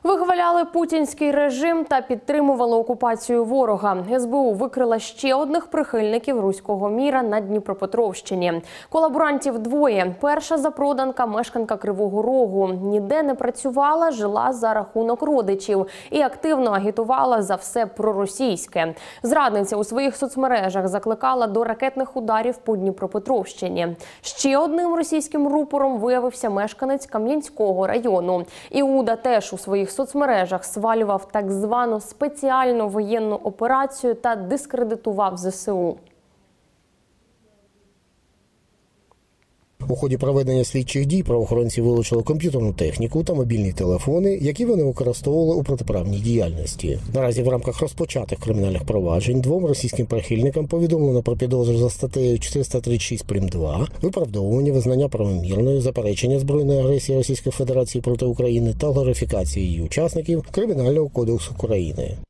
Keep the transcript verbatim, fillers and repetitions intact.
Вихваляли путінський режим та підтримували окупацію ворога. ес бе у викрила ще одних прихильників руського міра на Дніпропетровщині. Колаборантів двоє. Перша запроданка – мешканка Кривого Рогу. Ніде не працювала, жила за рахунок родичів і активно агітувала за все проросійське. Зрадниця у своїх соцмережах закликала до ракетних ударів по Дніпропетровщині. Ще одним російським рупором виявився мешканець Кам'янського району. Іуда теж у своїх соцмережах свалював так звану спеціальну воєнну операцію та дискредитував зе се у. У ході проведення слідчих дій правоохоронці вилучили комп'ютерну техніку та мобільні телефони, які вони використовували у протиправній діяльності. Наразі в рамках розпочатих кримінальних проваджень двом російським прихильникам повідомлено про підозру за статтею чотириста тридцять шість прим. два, виправдовування, визнання правомірною, заперечення збройної агресії Російської Федерації проти України та глорифікації її учасників Кримінального кодексу України.